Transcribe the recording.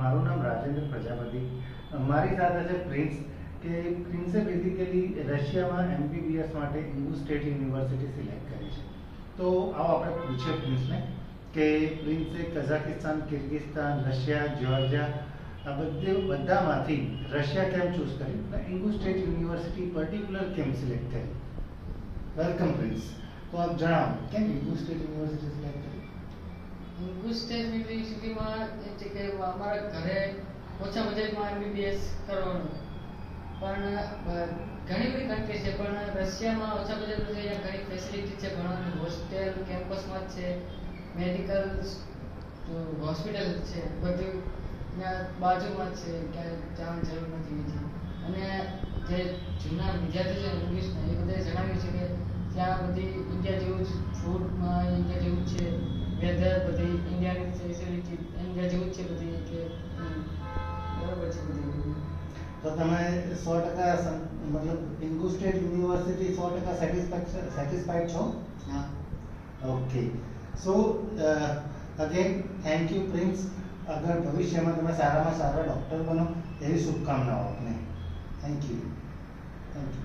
મારું નામ રાજેન્દ્ર પ્રજાપતિ. મારી સાથે છે પ્રિન્સ કે પ્રિન્સે બેઝિકલી રશિયામાં MBBS માટે ઇન્ગુ સ્ટેટ યુનિવર્સિટી સિલેક્ટ કરી છે. તો આવો આપણે પૂછીએ પ્રિન્સને કે પ્રિન્સે કઝાકિસ્તાન, કિર્ગિસ્તાન, રશિયા, જ્યોર્જિયા આ બધામાંથી રશિયા કેમ ચૂઝ કર્યું, ઇન્ગુ સ્ટેટ યુનિવર્સિટી પર્ટિક્યુલર કેમ સિલેક્ટ કરી? Welcome Prince. તો આપ જણાવો કેમ ઇન્ગુ સ્ટેટ યુનિવર્સિટી સિલેક્ટ કરી? ઇન્ગુ સ્ટેટ યુનિવર્સિટીમાં એટલે કે અમારા ઘરે ઓછા બજેટમાં MBBS કરવાનું, પણ ઘણી બધી કન્ટ્રી છે, પણ રશિયામાં ઓછા બજેટમાં છે. અહીંયા ઘણી ફેસિલિટી છે ભણવાની, હોસ્ટેલ કેમ્પસમાં જ છે, મેડિકલ હોસ્પિટલ છે, બધું ત્યાં બાજુમાં જ છે, ક્યાંય જવાની જરૂર નથી. અને જે જૂના વિદ્યાર્થી છે ઇંગ્લિશના, એ બધાએ જણાવ્યું છે કે ત્યાં બધી ઇન્ડિયા જેવું જ ફૂડમાં ઇન્ડિયા જેવું જ છે, વેધર બધી ઇન્ડિયાની ફેસિલિટી ઇન્ડિયા જેવું જ છે બધી, એટલે બરાબર છે બધી. તો તમે 100% મતલબ ઇન્ગુ સ્ટેટ યુનિવર્સિટી 100% સેટિસ્ફાઈડ છો? હા. Okay. So again thank you Prince. અગર ભવિષ્યમાં તમે સારામાં સારા ડૉક્ટર બનો એવી શુભકામનાઓ આપને. Thank you. Thank you.